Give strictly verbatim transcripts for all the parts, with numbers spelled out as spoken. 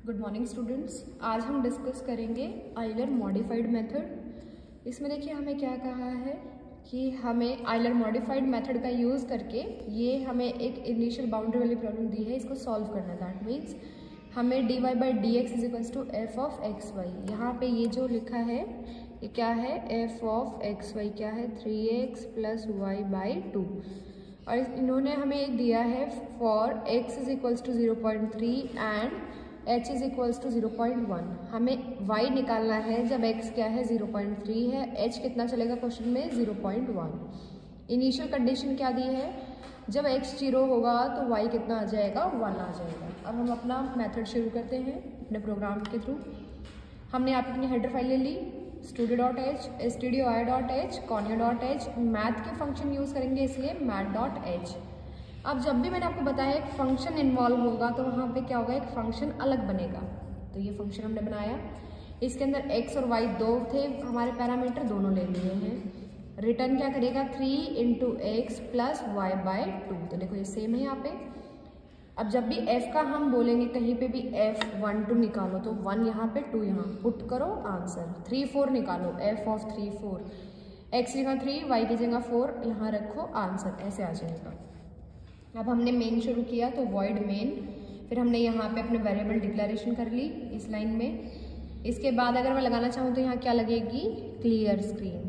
Good morning students. आज हम discuss करेंगे आइलर मॉडिफाइड मेथड। इसमें देखिए हमें क्या कहा है कि हमें आइलर मॉडिफाइड मेथड का यूज़ करके ये हमें एक इनिशियल बाउंड्री वाली प्रॉब्लम दी है, इसको सॉल्व करना है। दैट मीन्स हमें D Y by D X is equals to F of X Y. यहाँ पे ये जो लिखा है ये क्या है, एफ ऑफ एक्स वाई क्या है, three X plus Y by two. और इन्होंने हमें दिया है for X is equals to zero point three and h is equals to zero point one. हमें y निकालना है जब x क्या है जीरो पॉइंट थ्री है, h कितना चलेगा क्वेश्चन में zero point one. Initial condition क्या दी है, जब x जीरो होगा तो y कितना आ जाएगा, वन आ जाएगा। अब हम अपना मेथड शुरू करते हैं अपने प्रोग्राम के थ्रू। हमने यहाँ पे अपनी हेडर फाइल ले ली, studio dot H, S T D I O dot H, conio dot H. Math के फंक्शन यूज़ करेंगे इसलिए मैथ डॉट एच। अब जब भी मैंने आपको बताया एक फंक्शन इन्वॉल्व होगा तो वहाँ पे क्या होगा, एक फंक्शन अलग बनेगा। तो ये फंक्शन हमने बनाया, इसके अंदर x और y दो थे हमारे पैरामीटर, दोनों ले लिए हैं। रिटर्न क्या करेगा, three into X plus Y by two. तो देखो ये सेम है यहाँ पे। अब जब भी f का हम बोलेंगे कहीं पे भी f वन टू निकालो तो वन यहाँ पे, टू यहाँ, पुट करो आंसर। थ्री फोर निकालो, f of three four, x की जगह थ्री, y की जगह फोर, यहाँ रखो आंसर, ऐसे आ जाएगा। अब हमने मेन शुरू किया तो वॉइड मेन, फिर हमने यहाँ पे अपने वेरिएबल डिक्लेरेशन कर ली इस लाइन में। इसके बाद अगर मैं लगाना चाहूँ तो यहाँ क्या लगेगी, क्लियर स्क्रीन।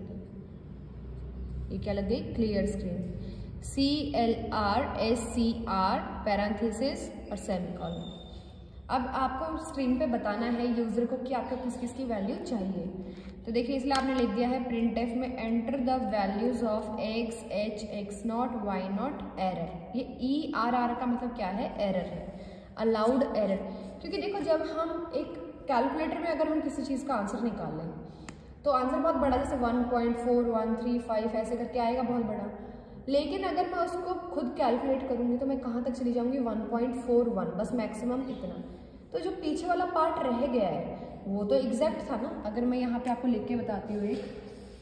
ये क्या लगेगी, clear screen. C L R S C R parenthesis और सेमीकोलन। अब आपको स्क्रीन पे बताना है यूजर को कि आपको किस किस की वैल्यू चाहिए। तो देखिए इसलिए आपने लिख दिया है प्रिंट एफ में enter the values of X H X not Y not error. ये ई आर आर का मतलब क्या है, एरर है, अलाउड एरर। क्योंकि देखो जब हम एक कैलकुलेटर में अगर हम किसी चीज़ का आंसर निकाल लें तो आंसर बहुत बड़ा, जैसे one point four one three five ऐसे करके आएगा, बहुत बड़ा। लेकिन अगर मैं उसको खुद कैलकुलेट करूँगी तो मैं कहाँ तक चली जाऊँगी, वन पॉइंट फोर वन, बस मैक्सिमम इतना। तो जो पीछे वाला पार्ट रह गया है वो तो एग्जैक्ट था ना। अगर मैं यहाँ पे आपको लिख के बताती हूँ, एक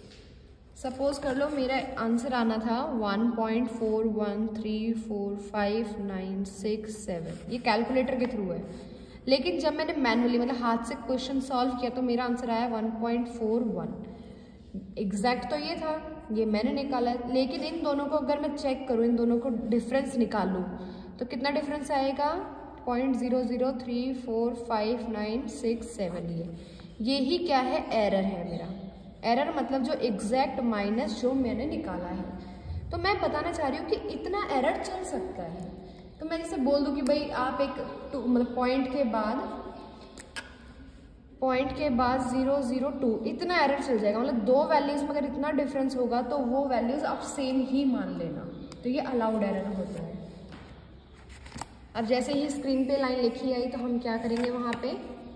सपोज कर लो मेरा आंसर आना था one point four one three four five nine six seven, ये कैलकुलेटर के थ्रू है। लेकिन जब मैंने मैनुअली मतलब हाथ से क्वेश्चन सॉल्व किया तो मेरा आंसर आया one point four one. Exact तो ये था, ये मैंने निकाला है। लेकिन इन दोनों को अगर मैं चेक करूँ, इन दोनों को डिफरेंस निकालूँ तो कितना डिफरेंस आएगा, point zero zero three four five nine six seven. ये यही क्या है, एरर है मेरा। एरर मतलब जो एग्जैक्ट माइनस जो मैंने निकाला है। तो मैं बताना चाह रही हूँ कि इतना एरर चल सकता है। तो मैं जैसे बोल दूँ कि भाई आप एक टू मतलब पॉइंट के बाद पॉइंट के बाद जीरो जीरो टू, इतना एरर चल जाएगा। मतलब दो वैल्यूज में अगर इतना डिफरेंस होगा तो वो वैल्यूज आप सेम ही मान लेना। तो ये अलाउड एरर होता है। अब जैसे ही स्क्रीन पे लाइन लिखी आई तो हम क्या करेंगे, वहाँ पे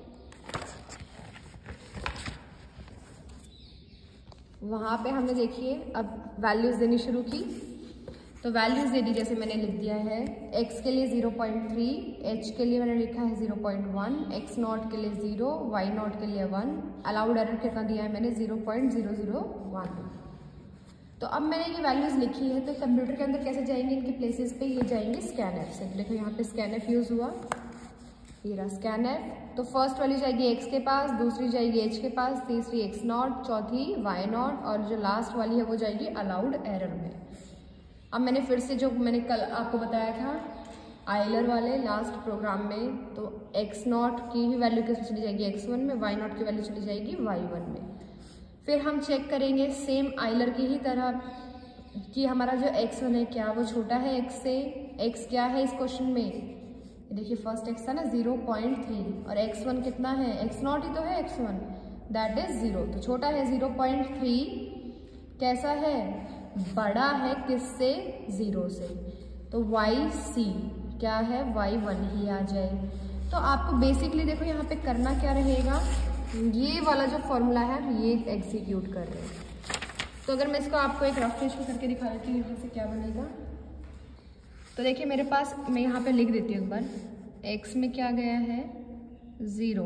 वहाँ पे हमने देखिए अब वैल्यूज़ देनी शुरू की। तो वैल्यूज़ दे दी, जैसे मैंने लिख दिया है x के लिए जीरो पॉइंट थ्री, h के लिए मैंने लिखा है zero point one, x not के लिए जीरो, y नॉट के लिए वन। अलाउड एरर कितना दिया है मैंने, zero point zero zero one. तो अब मैंने ये वैल्यूज लिखी है तो कंप्यूटर के अंदर कैसे जाएंगे, इनके प्लेसेस पे ये जाएंगे स्कैन एफ से। देखो यहाँ पे स्कैन एफ यूज हुआ, ये रहा स्कैन एफ। तो फर्स्ट वैल्यू जाएगी एक्स के पास, दूसरी जाएगी एच के पास, तीसरी एक्स नॉट, चौथी वाई नॉट, और जो लास्ट वाली है वो जाएगी अलाउड एरर में। अब मैंने फिर से जो मैंने कल आपको बताया था आइलर वाले लास्ट प्रोग्राम में, तो एक्स नॉट की भी वैल्यू किस में चली जाएगी, एक्स वन में, वाई नॉट की वैल्यू चली जाएगी वाई वन में। फिर हम चेक करेंगे सेम आइलर की ही तरह कि हमारा जो एक्स वन है क्या वो छोटा है x से। x क्या है इस क्वेश्चन में, देखिए फर्स्ट x था ना जीरो पॉइंट थ्री, और एक्स वन कितना है, x नॉट ही तो है X one, that is zero. तो छोटा है जीरो पॉइंट थ्री, कैसा है, बड़ा है किससे, जीरो से। तो वाई सी क्या है, वाई वन ही आ जाए। तो आपको बेसिकली देखो यहाँ पे करना क्या रहेगा, ये वाला जो फॉर्मूला है ये एग्जीक्यूट कर रहे हैं। तो अगर मैं इसको आपको एक रफ पेज पे करके दिखा देती हूँ यहाँ से क्या बनेगा। तो देखिए मेरे पास, मैं यहाँ पे लिख देती हूँ एक बार, x में क्या गया है, ज़ीरो,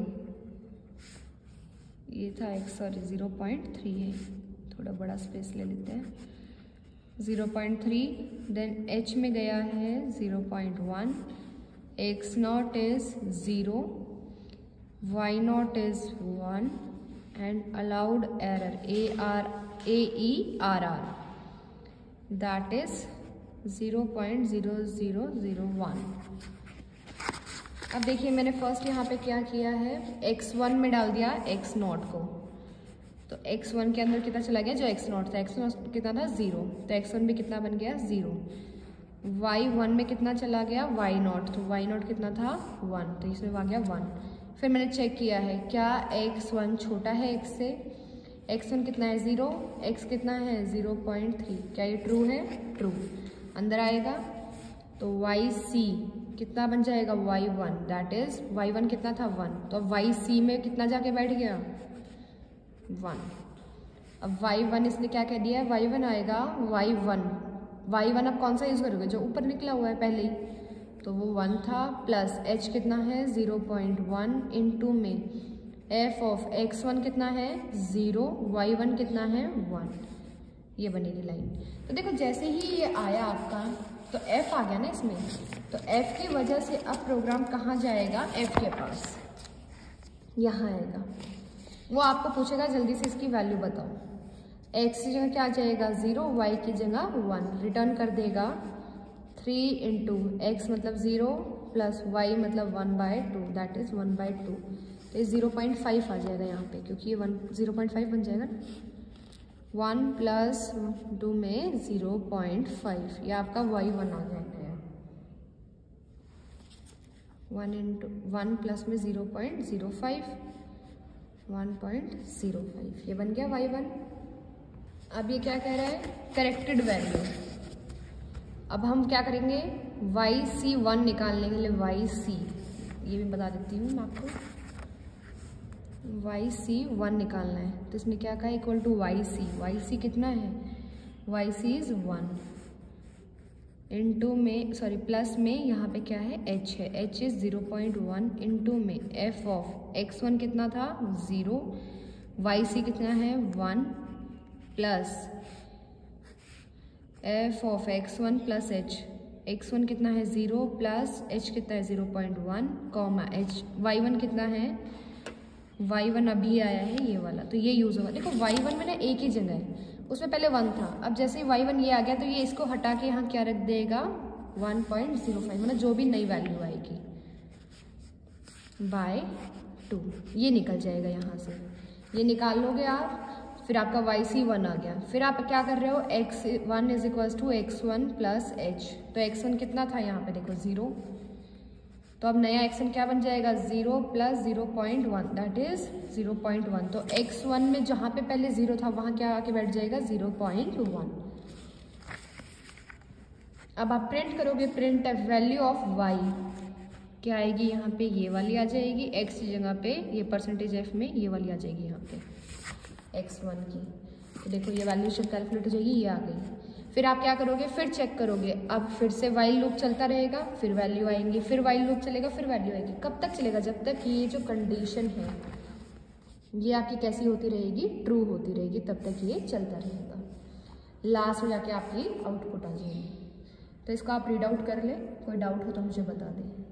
ये था x, sorry zero point three है, थोड़ा बड़ा स्पेस ले लेते हैं, zero point three. Then h में गया है zero point one, X not is zero, Y not is one and allowed error A R A E R R that is zero point zero zero zero one. अब देखिए मैंने first यहाँ पे क्या किया है, एक्स वन में डाल दिया एक्स नॉट को, तो एक्स वन के अंदर कितना चला गया, जो एक्स नॉट था, एक्स नॉट कितना था ज़ीरो, तो एक्स वन में कितना बन गया ज़ीरो। वाई वन में कितना चला गया, वाई नॉट, तो वाई नॉट कितना था वन, तो इसमें आ गया वन। फिर मैंने चेक किया है क्या एक्स वन छोटा है एक्स से, एक्स वन कितना है ज़ीरो, एक्स कितना है ज़ीरो पॉइंट थ्री, क्या ये ट्रू है, ट्रू। अंदर आएगा तो वाई सी कितना बन जाएगा, Y one, that is Y one कितना था वन, तो अब वाई सी में कितना जाके बैठ गया वन। अब वाई वन इसने क्या कह दिया है, वाई वन आएगा वाई वन, वाई वन अब कौन सा यूज़ करोगे, जो ऊपर निकला हुआ है पहले ही, तो वो वन था, प्लस एच कितना है ज़ीरो पॉइंट वन, इंटू में एफ ऑफ एक्स वन कितना है ज़ीरो, वाई वन कितना है वन, ये बनेगी लाइन। तो देखो जैसे ही ये आया आपका तो f आ गया ना इसमें, तो f की वजह से अब प्रोग्राम कहाँ जाएगा, f के पास, यहाँ आएगा। वो आपको पूछेगा जल्दी से इसकी वैल्यू बताओ, x की जगह क्या आ जाएगा ज़ीरो, y की जगह वन, रिटर्न कर देगा थ्री इंटू एक्स मतलब ज़ीरो प्लस वाई मतलब one by two, that is one by two, तो ज़ीरो पॉइंट फाइव आ जाएगा यहाँ पे, क्योंकि ये वन ज़ीरो पॉइंट फाइव बन जाएगा ना, वन प्लस टू में ज़ीरो पॉइंट फाइव, ये आपका वाई वन आ जाएगा यार, वन इंटू वन प्लस में zero point zero five, one point zero five, ये बन गया वाई वन। अब ये क्या कह रहा है, करेक्टेड वैल्यू। अब हम क्या करेंगे, वाई सी वन निकालने के लिए वाई सी, ये भी बता देती हूँ मैं आपको, वाई सी वन निकालना है, तो इसमें क्या कहा, equal to Y C, Y C कितना है, Y C is one, into में सॉरी प्लस में यहाँ पे क्या है एच है, H is zero point one, into में एफ ऑफ एक्स वन कितना था ज़ीरो, वाई सी कितना है one, plus F of X one plus H, X one कितना है ज़ीरो प्लस एच कितना है zero point one, comma H, Y one कितना है, वाई वन अभी आया है ये वाला, तो ये यूज़ होगा। देखो वाई वन में ना एक ही जगह है, उसमें पहले वन था, अब जैसे ही वाई वन ये आ गया तो ये इसको हटा के यहाँ क्या रख देगा वन पॉइंट ज़ीरो फाइव, मतलब जो भी नई वैल्यू आएगी बाय टू, ये निकल जाएगा यहाँ से, ये निकाल लोगे आप, फिर आपका वाई सी वन आ गया। फिर आप क्या कर रहे हो, X one is equals to X one plus H, तो एक्स वन कितना था यहाँ पे देखो ज़ीरो, तो अब नया एक्स वन क्या बन जाएगा zero plus zero point one, that is zero point one, तो एक्स वन में जहाँ पे पहले ज़ीरो था वहाँ क्या आके बैठ जाएगा ज़ीरो पॉइंट वन। अब आप प्रिंट करोगे, प्रिंट वैल्यू ऑफ वाई क्या आएगी, यहाँ पे ये वाली आ जाएगी, एक्स की जगह पे ये परसेंटेज एफ में ये वाली आ जाएगी यहाँ पे एक्स वन की, तो देखो ये वैल्यू शिफ्ट कैलकुलेट हो जाएगी, ये आ गई। फिर आप क्या करोगे, फिर चेक करोगे, अब फिर से वाइल लूप चलता रहेगा, फिर वैल्यू आएंगी, फिर वाइल लूप चलेगा, फिर वैल्यू आएगी। कब तक चलेगा, जब तक ये जो कंडीशन है ये आपकी कैसी होती रहेगी, ट्रू होती रहेगी, तब तक ये चलता रहेगा, लास्ट में जाके आपकी आउटपुट आ जाएगी। तो इसको आप रीड आउट कर ले, कोई डाउट हो तो मुझे बता दें।